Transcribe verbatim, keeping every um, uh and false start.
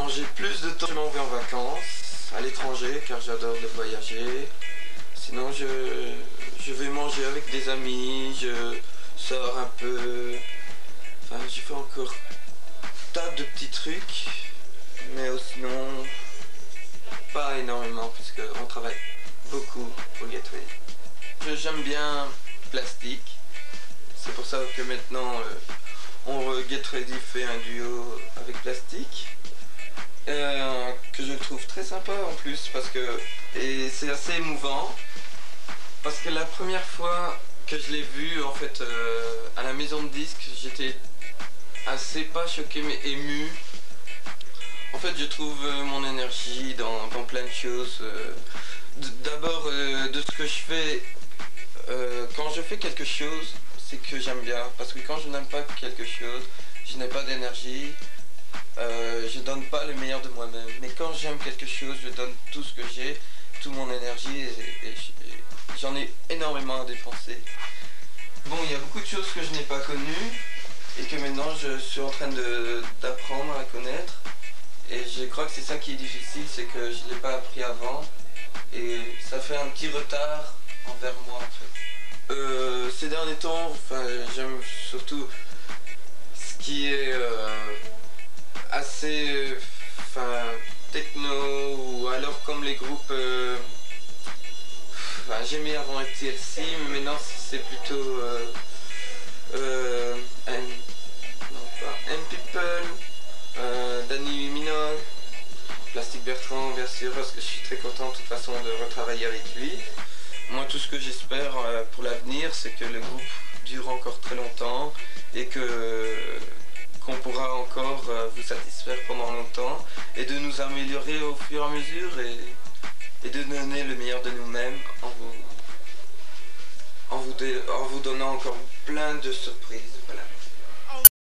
Quand j'ai plus de temps, je m'en vais en vacances à l'étranger car j'adore de voyager. Sinon je, je vais manger avec des amis, je sors un peu. Enfin je fais encore tas de petits trucs, mais sinon pas énormément puisque on travaille beaucoup pour Get Ready. J'aime bien plastique, c'est pour ça que maintenant euh, on Get Ready fait un duo avec Plastique. Euh, que je trouve très sympa en plus parce que et c'est assez émouvant parce que la première fois que je l'ai vu en fait euh, à la maison de disques, j'étais assez pas choqué mais ému. En fait je trouve euh, mon énergie dans, dans plein de choses. Euh, D'abord euh, de ce que je fais euh, quand je fais quelque chose, c'est que j'aime bien parce que quand je n'aime pas quelque chose, je n'ai pas d'énergie. Euh, je donne pas le meilleur de moi-même, mais quand j'aime quelque chose, je donne tout ce que j'ai, toute mon énergie, et, et, et j'en ai énormément à dépenser. Bon, il y a beaucoup de choses que je n'ai pas connues et que maintenant je suis en train d'apprendre à connaître, et je crois que c'est ça qui est difficile, c'est que je ne l'ai pas appris avant et ça fait un petit retard envers moi en fait. Euh, ces derniers temps, enfin, j'aime surtout ce qui est euh, assez enfin, techno, ou alors comme les groupes euh, enfin, j'aimais avant T L C, mais maintenant c'est plutôt euh, euh, M, non, pas, M-People, euh, Danny Minogue, Plastique Bertrand bien sûr, parce que je suis très content de toute façon de retravailler avec lui. Moi tout ce que j'espère euh, pour l'avenir, c'est que le groupe dure encore très longtemps et que qu'on pourra encore euh, vous satisfaire pendant longtemps et de nous améliorer au fur et à mesure et, et de donner le meilleur de nous-mêmes en vous, en, vous en vous donnant encore plein de surprises. Voilà.